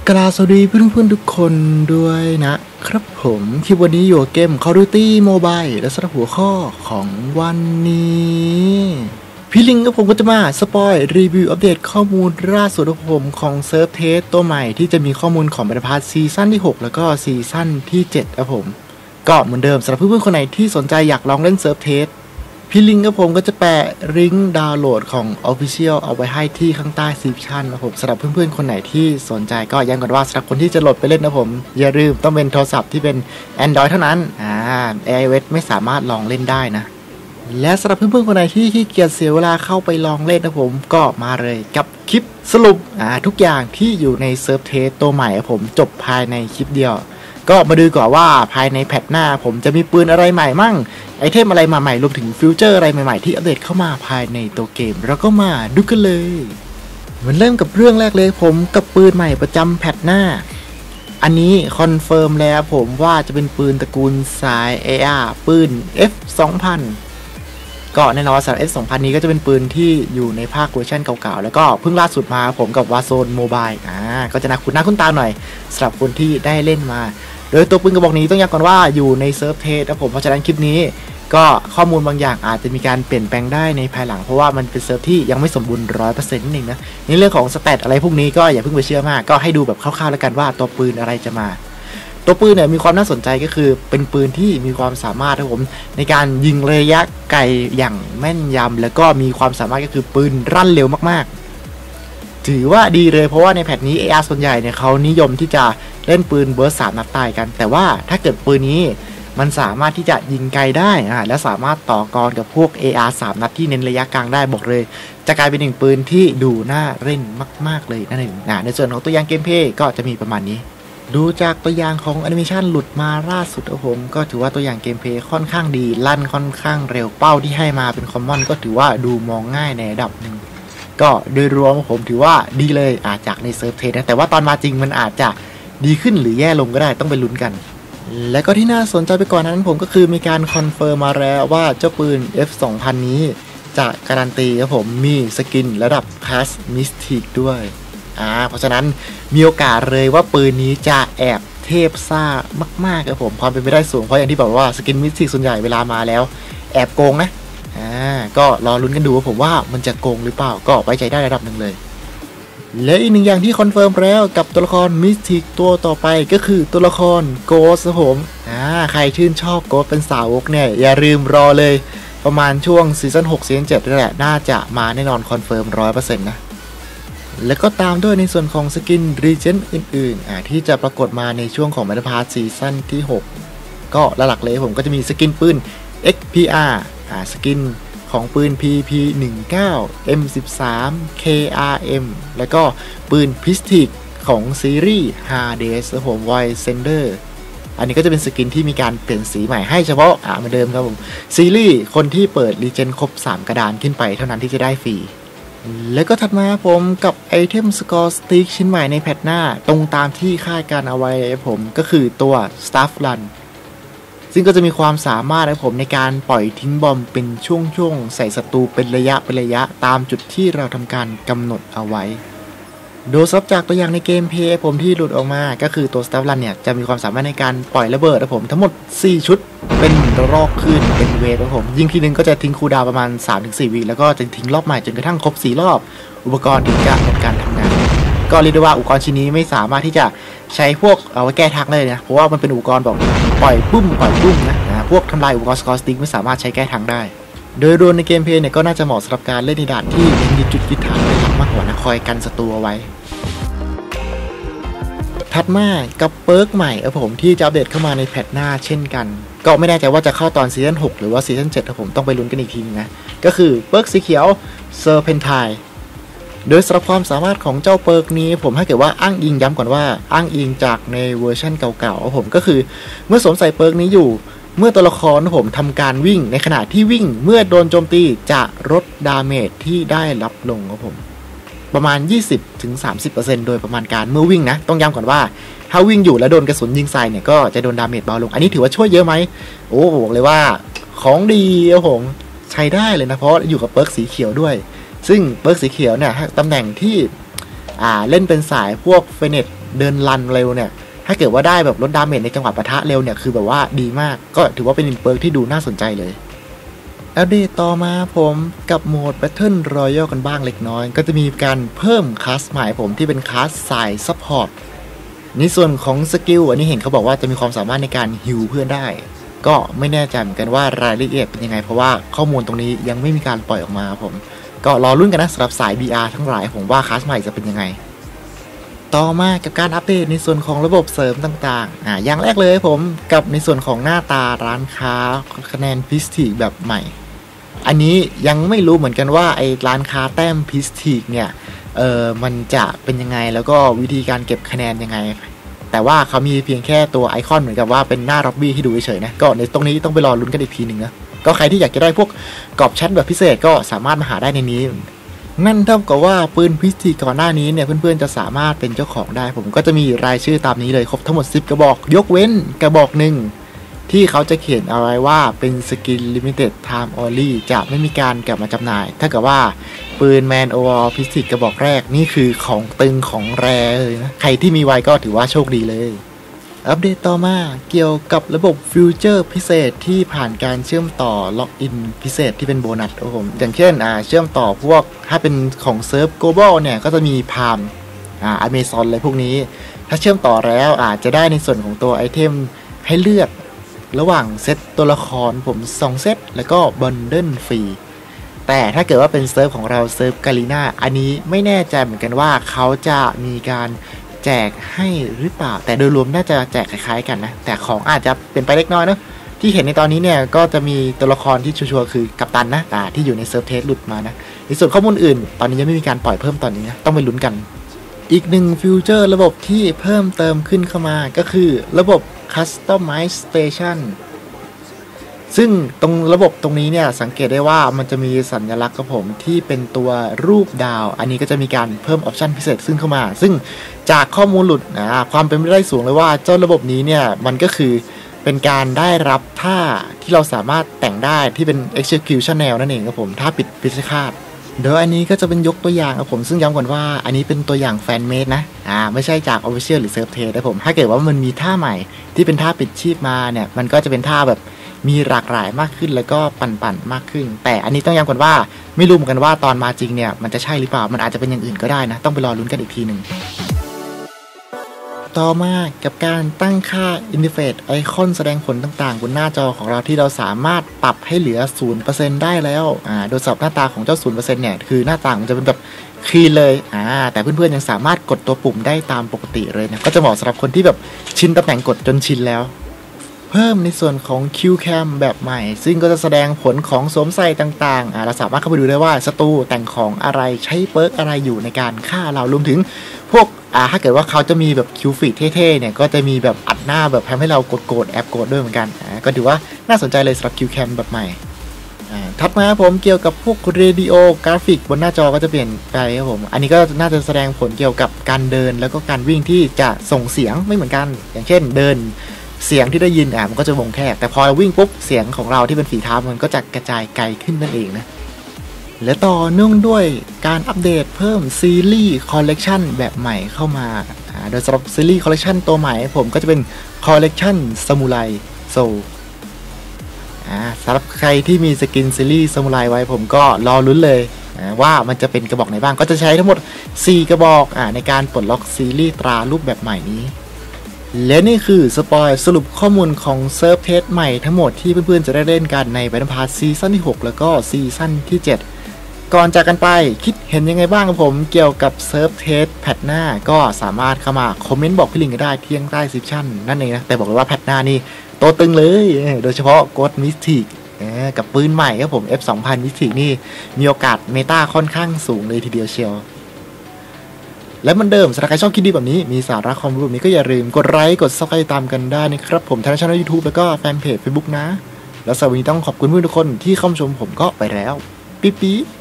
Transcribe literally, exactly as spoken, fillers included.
กราบสวัสดีเพื่อนๆทุกคนด้วยนะครับผมคลิปวันนี้อยู่กับเกม Call of Duty Mobile และสำหรับหัวข้อของวันนี้พี่ลิงกับผมก็จะมาสปอยรีวิวอัปเดตข้อมูลล่าสุดของผมของเซิร์ฟเทสตัวใหม่ที่จะมีข้อมูลของบรรพาร์ซีซั่นที่หกแล้วก็ซีซั่นที่เจ็ดครับผมก็เหมือนเดิมสำหรับเพื่อนๆคนไหนที่สนใจอยากลองเล่นเซิร์ฟเทสพี่ลิงกับผมก็จะแปะลิงก์ดาวน์โหลดของ Official เอาไว้ให้ที่ข้างใต้ซีชั่นนะผมสำหรับเพื่อนๆคนไหนที่สนใจก็ย้ำก่อนว่าสำหรับคนที่จะโหลดไปเล่นนะผมอย่าลืมต้องเป็นโทรศัพท์ที่เป็น Android เท่านั้นอ่า iOS ไม่สามารถลองเล่นได้นะและสำหรับเพื่อนๆคนไหนที่ขี้เกียจเสียเวลาเข้าไปลองเล่นนะผมก็มาเลยกับคลิปสรุปอ่าทุกอย่างที่อยู่ในเซิร์ฟเทสตัวใหม่ผมจบภายในคลิปเดียวก็มาดูก่อนว่าภายในแพทหน้าผมจะมีปืนอะไรใหม่มั่งไอเทมอะไรมาใหม่รวมถึงฟิวเจอร์อะไรใหม่ๆที่อัปเดตเข้ามาภายในตัวเกมเราก็มาดูกันเลยมันเริ่มกับเรื่องแรกเลยผมกับปืนใหม่ประจำแพทหน้าอันนี้คอนเฟิร์มแล้วผมว่าจะเป็นปืนตระกูลสาย เอ อาร์ ปืน เอฟ สองพัน ก็แน่นอนสำหรับ เอฟ สองพัน นี้ก็จะเป็นปืนที่อยู่ในภาคเวอร์ชันเก่าๆแล้วก็เพิ่งล่าสุดมาผมกับ Warzone Mobile อ่าก็จะน่าคุ้นหน้าคุ้นตาหน่อยสำหรับคนที่ได้เล่นมาโดยตัวปืนกระบอกนี้ต้องย้ำก่อนว่าอยู่ในเซิร์ฟเทสนะผมเพราะฉะนั้นคลิปนี้ก็ข้อมูลบางอย่างอาจจะมีการเปลี่ยนแปลงได้ในภายหลังเพราะว่ามันเป็นเซิร์ฟที่ยังไม่สมบูรณ์ ร้อยเปอร์เซ็นต์ นั่นเองนะในเรื่องของสแตทอะไรพวกนี้ก็อย่าเพิ่งไปเชื่อมากก็ให้ดูแบบคร่าวๆแล้วกันว่าตัวปืนอะไรจะมาตัวปืนเนี่ยมีความน่าสนใจก็คือเป็นปืนที่มีความสามารถนะผมในการยิงระยะไกลอย่างแม่นยำแล้วก็มีความสามารถก็คือปืนรั่นเร็วมากๆถือว่าดีเลยเพราะว่าในแพทนี้ เอ อาร์ ส่วนใหญ่เนี่ยเขานิยมที่จะเล่นปืนเบิร์สสามนัดตายกันแต่ว่าถ้าเกิดปืนนี้มันสามารถที่จะยิงไกลได้อ่าและสามารถต่อกรกับพวก เอ อาร์ สามนัดที่เน้นระยะกลางได้บอกเลยจะกลายเป็นหนึ่งปืนที่ดูน่าเล่นมากๆเลยนั่นเองอ่าในส่วนของตัวอย่างเกมเพลย์ก็จะมีประมาณนี้ดูจากตัวอย่างของแอนิเมชันหลุดมาล่าสุดของผมก็ถือว่าตัวอย่างเกมเพลย์ค่อนข้างดีลั่นค่อนข้างเร็วเป้าที่ให้มาเป็นคอมมอนก็ถือว่าดูมองง่ายในระดับหนึ่งก็โดยรวมผมถือว่าดีเลยอาจจากในเซิร์ฟเทสนะแต่ว่าตอนมาจริงมันอาจจะดีขึ้นหรือแย่ลงก็ได้ต้องไปลุ้นกันและก็ที่น่าสนใจไปกว่านั้นผมก็คือมีการคอนเฟิร์มมาแล้วว่าเจ้าปืน เอฟ สองพัน นี้จะการันตีครับผมมีสกินระดับคลาสมิสติกด้วยอ่าเพราะฉะนั้นมีโอกาสเลยว่าปืนนี้จะแอบเทพซ่ามากๆครับผมความเป็นไปได้สูงเพราะอย่างที่บอกว่าสกินมิสติกส่วนใหญ่เวลามาแล้วแอบโกงนะอ่าก็รอลุ้นกันดูว่าผมว่ามันจะโกงหรือเปล่าก็ไว้ใจได้ระดับหนึ่งเลยและอีกหนึ่งอย่างที่คอนเฟิร์มแล้วกับตัวละครมิสติกตัวต่อไปก็คือตัวละครโกสครับผมอ่าใครชื่นชอบโกสเป็นสาวกเนี่ยอย่าลืมรอเลยประมาณช่วงซีซั่นหกซีซั่นเจ็ดนี่แหละน่าจะมาแน่นอนคอนเฟิร์ม ร้อยเปอร์เซ็นต์ นะแล้วก็ตามด้วยในส่วนของสกินรีเจนอื่นๆอ่าที่จะปรากฏมาในช่วงของแมตช์พาร์ทซีซั่นที่หกก็หลักๆเลยผมก็จะมีสกินปืน เอ็กซ์ พี อาร์ อ่าสกินของปืน พี พี สิบเก้า เอ็ม สิบสาม เค อาร์ เอ็ม แล้วก็ปืนพิสติกของซีรีส์ Hades ครับผม Void Sender อันนี้ก็จะเป็นสกินที่มีการเปลี่ยนสีใหม่ให้เฉพาะอ่าเหมือนเดิมครับผมซีรีส์คนที่เปิดรีเจนครบสามกระดานขึ้นไปเท่านั้นที่จะได้ฟรีแล้วก็ถัดมาผมกับไอเทมสกอร์สติ๊กชิ้นใหม่ในแพทหน้าตรงตามที่คาดการเอาไว้ผมก็คือตัว Staff Runซึ่งก็จะมีความสามารถของผมในการปล่อยทิ้งบอมเป็นช่วงๆใส่ศัตรูเป็นระยะเป็นระยะตามจุดที่เราทำการกำหนดเอาไว้โดยซับจากตัวอย่างในเกมเพลย์ผมที่หลุดออกมาก็คือตัว Staff Run เนี่ยจะมีความสามารถในการปล่อยระเบิดของผมทั้งหมดสี่ชุดเป็นรอบขึ้นเป็นเวฟของผมยิงทีนึงก็จะทิ้งคูลดาวน์ประมาณ สามถึงสี่ วิแล้วก็จะทิ้งรอบใหม่จนกระทั่งครบสี่รอบอุปกรณ์ถึงจะหมดการทำงานก็เรียกได้ว่าอุปกรณ์ชิ้นนี้ไม่สามารถที่จะใช้พวกเอาไว้แก้ทักเลยนะเพราะว่ามันเป็นอุปกรณ์แบบปล่อยปุ้มปล่อยปุ้มนะนะพวกทำลายอุปกรณ์สกอร์สติ๊กไม่สามารถใช้แก้ทักได้โดยรวมในเกมเพลย์เนี่ยก็น่าจะเหมาะสำหรับการเล่นในด่านที่มีจุดยึดฐานเป็นหลักมากกว่านะคอยกันศัตรูเอาไว้ถัดมากับเปิร์กใหม่ครับผมที่จะอัปเดตเข้ามาในแพทหน้าเช่นกันก็ไม่แน่ใจว่าจะเข้าตอนซีซั่นหกหรือว่าซีซั่นเจ็ดครับผมต้องไปลุ้นกันอีกทีนะก็คือเปิร์กสีเขียวเซอร์เพนไทโดยสำหรับความสามารถของเจ้าเปิร์กนี้ผมให้เกิดว่าอ้างอิงย้ำก่อนว่าอ้างอิงจากในเวอร์ชันเก่าๆผมก็คือเมื่อสวมใส่เปิร์กนี้อยู่เมื่อตัวละครผมทำการวิ่งในขณะที่วิ่งเมื่อโดนโจมตีจะลดดาเมจที่ได้รับลงครับผมประมาณ ยี่สิบถึงสามสิบเปอร์เซ็นต์ โดยประมาณการเมื่อวิ่งนะต้องย้ำก่อนว่าถ้าวิ่งอยู่แล้วโดนกระสุนยิงใส่เนี่ยก็จะโดนดาเมจเบาลงอันนี้ถือว่าช่วยเยอะไหมโอ้บอกเลยว่าของดีครับผมใช้ได้เลยนะเพราะอยู่กับเปิร์กสีเขียวด้วยซึ่งเปิร์กสีเขียวเนี่ยตำแหน่งที่อ่าเล่นเป็นสายพวกเฟเนตเดินรันเร็วเนี่ยถ้าเกิดว่าได้แบบลดดาเมจในจังหวะปะทะเร็วเนี่ยคือแบบว่าดีมากก็ถือว่าเป็นเปิร์กที่ดูน่าสนใจเลยอัปเดตต่อมาผมกับโหมด Battle Royale กันบ้างเล็กน้อยก็จะมีการเพิ่มคลาสใหม่ผมที่เป็นคลาสสายซัพพอร์ตในส่วนของสกิลอันนี้เห็นเขาบอกว่าจะมีความสามารถในการฮิลเพื่อนได้ก็ไม่แน่ใจเหมือนกันว่ารายละเอียดเป็นยังไงเพราะว่าข้อมูลตรงนี้ยังไม่มีการปล่อยออกมาผมก็รอรุ่นกันนะสำหรับสาย บี อาร์ ทั้งหลายผมว่าคลาสใหม่จะเป็นยังไงต่อมากับการอัปเดตในส่วนของระบบเสริมต่างๆอ่าอย่างแรกเลยผมกับในส่วนของหน้าตาร้านค้าคะแนนพิสติกแบบใหม่อันนี้ยังไม่รู้เหมือนกันว่าไอ้ร้านค้าแต้มพิสติกเนี่ยเออมันจะเป็นยังไงแล้วก็วิธีการเก็บคะแนนยังไงแต่ว่าเขามีเพียงแค่ตัวไอคอนเหมือนกับว่าเป็นหน้าล็อบบี้ที่ดูเฉยๆนะก็ในตรงนี้ต้องไปรอลุ้นกันอีกทีหนึ่งนะก็ใครที่อยากจะได้พวกกรอบแชทแบบพิเศษก็สามารถมาหาได้ในนี้นั่นเท่ากับว่าปืนพิสติกก่อนหน้านี้เนี่ยเพื่อนๆจะสามารถเป็นเจ้าของได้ผมก็จะมีรายชื่อตามนี้เลยครบทั้งหมดสิบกระบอกยกเว้นกระบอกหนึ่งที่เขาจะเขียนเอาไว้ว่าเป็นสกินลิมิเต็ดไทม์ออลลี่จะไม่มีการกลับมาจำหน่ายถ้าเกิดว่าปืนแมนโอวอลพิสติกกระบอกแรกนี่คือของตึงของแรเลยนะใครที่มีไว้ก็ถือว่าโชคดีเลยอัปเดตต่อมาเกี่ยวกับระบบฟิวเจอร์พิเศษที่ผ่านการเชื่อมต่อล็อกอินพิเศษที่เป็นโบนัสครับผมอย่างเช่นอ่าเชื่อมต่อพวกถ้าเป็นของเซิร์ฟโกลบอลเนี่ยก็จะมีพามอ่าอเมซอนอะไรพวกนี้ถ้าเชื่อมต่อแล้วอาจจะได้ในส่วนของตัวไอเทมให้เลือกระหว่างเซตตัวละครผมสองเซตแล้วก็บันเดิลฟรีแต่ถ้าเกิดว่าเป็นเซิร์ฟของเราเซิร์ฟกาลีนาอันนี้ไม่แน่ใจเหมือนกันว่าเขาจะมีการแจกให้หรือเปล่าแต่โดยรวมน่าจะแจกคล้ายๆกันนะแต่ของอาจจะเป็นไปเล็กน้อยเนาะที่เห็นในตอนนี้เนี่ยก็จะมีตัวละครที่ชัวร์ๆคือกัปตันนะอ่าที่อยู่ในเซิร์ฟเทสหลุดมานะในส่วนข้อมูลอื่นตอนนี้ยังไม่มีการปล่อยเพิ่มตอนนี้นะต้องไปลุ้นกันอีกหนึ่งฟิวเจอร์ระบบที่เพิ่มเติมขึ้นเข้ามาก็คือระบบ Customize Station ซึ่งตรงระบบตรงนี้เนี่ยสังเกตได้ว่ามันจะมีสัญลักษณ์กับผมที่เป็นตัวรูปดาวอันนี้ก็จะมีการเพิ่มออปชันพิเศษซึ่งเข้ามาซึ่งจากข้อมูลหลุดนะความเป็นไปได้สูงเลยว่าเจ้าระบบนี้เนี่ยมันก็คือเป็นการได้รับท่าที่เราสามารถแต่งได้ที่เป็น execution แนวนั่นเองครับผมท่าปิดพิชคาตโดยอันนี้ก็จะเป็นยกตัวอย่างครับผมซึ่งย้ำก่อนว่าอันนี้เป็นตัวอย่างแฟนเมดนะอ่าไม่ใช่จาก official หรือ self test นะผมถ้าเกิดว่ามันมีท่าใหม่ที่เป็นท่าปิดชีพมาเนี่ยมันก็จะเป็นท่าแบบมีหลากหลายมากขึ้นแล้วก็ปั่นๆมากขึ้นแต่อันนี้ต้องย้ำก่อนว่าไม่รู้เหมือนกันว่าตอนมาจริงเนี่ยมันจะใช่หรือเปล่ามันอาจจะเป็นอย่างอื่นก็ได้นะต้องไปรอลุ้นกันอีกทีหนึ่งต่อมากับการตั้งค่า Interface ไอคอนแสดงผลต่างๆบนหน้าจอของเราที่เราสามารถปรับให้เหลือ ศูนย์เปอร์เซ็นต์ ได้แล้วอ่าโดยสำหรับหน้าตาของเจ้า ศูนย์เปอร์เซ็นต์ เนี่ยคือหน้าตามันจะเป็นแบบคลีนเลยอ่าแต่เพื่อนๆยังสามารถกดตัวปุ่มได้ตามปกติเลยนะก็จะเหมาะสำหรับคนที่แบบชินตำแหน่งกดจนชินแล้วเพิ่มในส่วนของ คิว แคม แบบใหม่ซึ่งก็จะแสดงผลของสวมใส่ต่างๆอ่าเราสามารถเข้าไปดูได้ว่าศัตรูแต่งของอะไรใช้เปิร์กอะไรอยู่ในการฆ่าเรารวมถึงพวกอ่าถ้าเกิดว่าเขาจะมีแบบคิวฟีดเท่ๆเนี่ยก็จะมีแบบอัดหน้าแบบทำให้เรากดโกรธแอบโกรธด้วยเหมือนกันอ่าก็ถือว่าน่าสนใจเลยสำหรับ คิว แคม แบบใหม่อ่าถัดมาผมเกี่ยวกับพวกเรดิโอกราฟิกบนหน้าจอก็จะเปลี่ยนไปครับผมอันนี้ก็น่าจะแสดงผลเกี่ยวกับการเดินแล้วก็การวิ่งที่จะส่งเสียงไม่เหมือนกันอย่างเช่นเดินเสียงที่ได้ยินอ่ะมันก็จะวงแคบแต่พอเราวิ่งปุ๊บเสียงของเราที่เป็นฝีเท้ามันก็จะกระจายไกลขึ้นนั่นเองนะและต่อเนื่องด้วยการอัปเดตเพิ่มซีรีส์คอลเลกชันแบบใหม่เข้ามาโดยสำหรับซีรีส์คอลเลกชันตัวใหม่ผมก็จะเป็นคอลเลกชันซามูไรโซสำหรับใครที่มีสกินซีรีส์ซามูไรไว้ผมก็รอลุ้นเลยว่ามันจะเป็นกระบอกไหนบ้างก็จะใช้ทั้งหมดสี่กระบอกอในการปลดล็อกซีรีส์ตรารูปแบบใหม่นี้และนี่คือสปอยสรุปข้อมูลของเซิร์ฟเทสใหม่ทั้งหมดที่เพื่อนๆจะได้เล่นกันใน Battle Pass ซีซั่นที่หกแล้วก็ซีซั่นที่เจ็ดก่อนจากกันไปคิดเห็นยังไงบ้างครับผมเกี่ยวกับเซิร์ฟเทสแพทหน้าก็สามารถเข้ามาคอมเมนต์บอกพี่ลิงก็ได้ที่ใต้ซิปชั่นนั่นเองนะแต่บอกเลยว่าแพทหน้านี่โตตึงเลยโดยเฉพาะโกดมิสติกกับปืนใหม่ครับผม เอฟ สองพัน มิสติกนี่มีโอกาสเมตาค่อนข้างสูงเลยทีเดียวเชียวและเหมือนเดิมสำหรับใครชอบคลิปดีแบบนี้มีสาระความรู้แบบนี้ก็อย่าลืมกดไลค์กดซับสไครต์ตามกันได้นะครับผมทางช่อง YouTube แล้วก็แฟนเพจ Facebook นะแล้วสำหรับวันนี้ต้องขอบคุณเพื่อนทุกคนที่เข้าชมผมก็ไปแล้วปิ๊บ